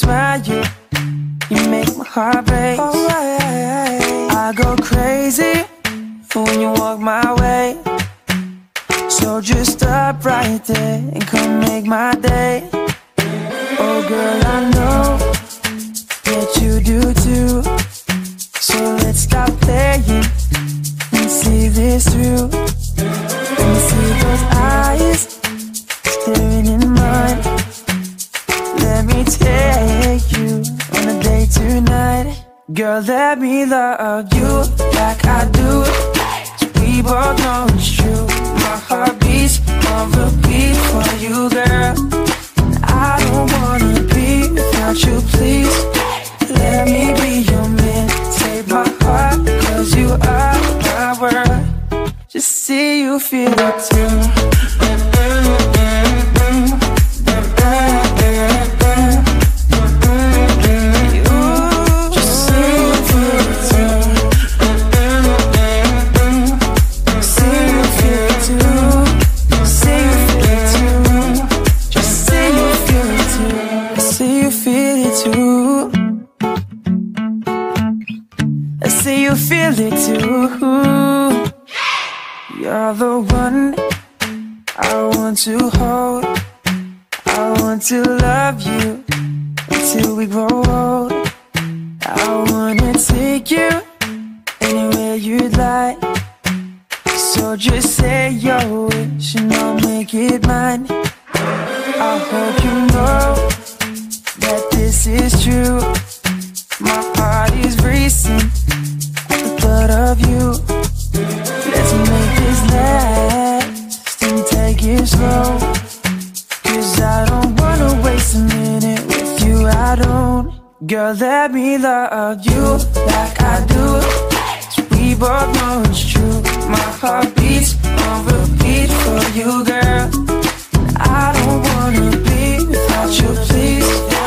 smile, you make my heart break. Oh, I go crazy when you walk my way. So just stop right there and come make my day. Oh girl, I know that you do too. So let's stop playing and see this through. Let me see those eyes staring in mine. Let me take you on a date tonight. Girl, let me love you like I do. We both know it's true. My heart beats on repeat for you, girl. I don't wanna be without you, please. Let me be your man. Take my heart, cause you are my world. Just see you feel it too. Feel it too. You're the one I want to hold. I want to love you until we grow old. I wanna take you anywhere you'd like. So just say your wish and I'll make it mine. I hope you know that this is true. My heart is racing of you. Let's make this last and take it slow. Cause I don't wanna waste a minute with you, I don't. Girl, let me love you like I do. So we both know it's true. My heart beats on repeat for you, girl. I don't wanna be without you, please.